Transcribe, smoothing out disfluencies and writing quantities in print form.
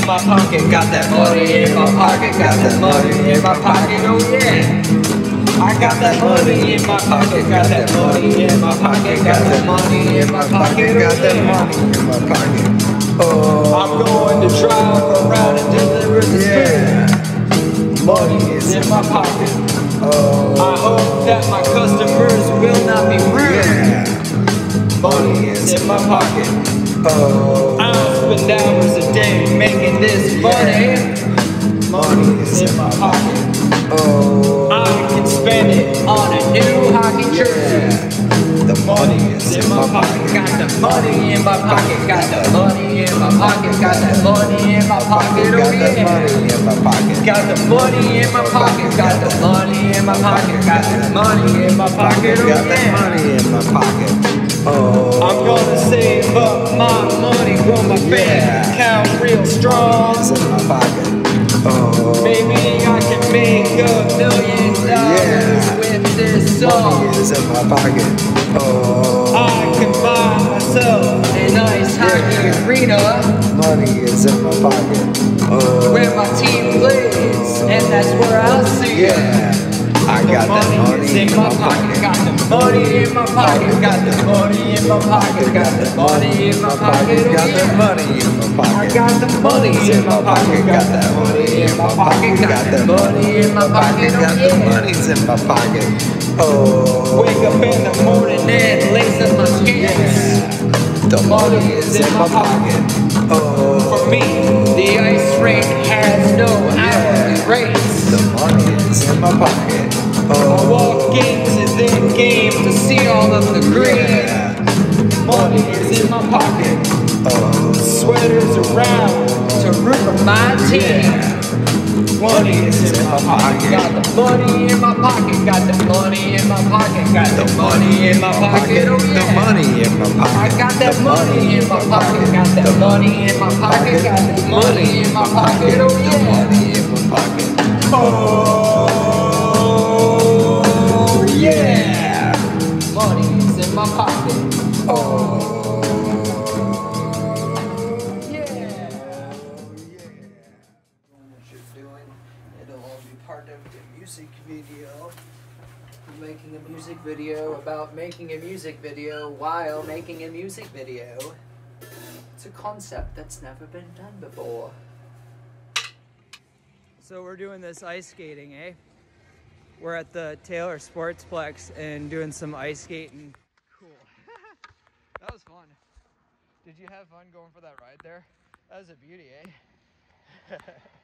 my pocket, got that money in my pocket, got that money in my pocket, oh yeah. I got that money in my pocket, got that money in my pocket, got that money in my pocket, got that money in my pocket. Oh, I'm going to drive around and deliver the spirit. Money is in my pocket. Oh, I hope that my customers will not be rude. Money is in my pocket. Oh, I spend hours a day making this money. Money is in my pocket. Oh, I can spend it on a new hockey jersey. The money is in my pocket. Got the money in my pocket. Got the money in my pocket. Got that money in my pocket. Oh yeah. Got the money in my pocket. Got the money in my pocket. Got the money in my pocket. Got that money in my pocket. Oh, I'm gonna save up my money, grow my bank account real strong. It's in my pocket. Oh, maybe I can make $1 million with this song. Money is in my pocket. Oh, I can buy myself a nice hockey arena. Money is in my pocket. Oh, where my team plays, and that's where I'll see it. I got that money in my pocket. Got the money in my pocket. Got the money in my pocket. Got the money in my pocket. Got the money in my pocket. I got the money in my pocket. Got that money in my pocket. Got the money in my pocket. Got the money's in my pocket. Oh, wake up in the morning and lace up my skates. The money is in my pocket. Oh, for me, the ice rink has no hourly rates. The money is in my pocket. Oh, I walk into the game to see all of the green. Money is in my pocket. Oh, sweaters around to root for my team. Money is in my pocket. Got the money in my pocket. Got the money in my pocket. Got the money in my pocket. Oh yeah. The money in my pocket. I got that money in my pocket. Got that money in my pocket. Got that money in my pocket. Oh yeah. Money in my pocket. Oh yeah. Money is in my pocket. Oh. Part of the music video. I'm making a music video about making a music video while making a music video. It's a concept that's never been done before. So we're doing this ice skating, eh? We're at the Taylor Sportsplex and doing some ice skating. Cool. That was fun. Did you have fun going for that ride there? That was a beauty, eh?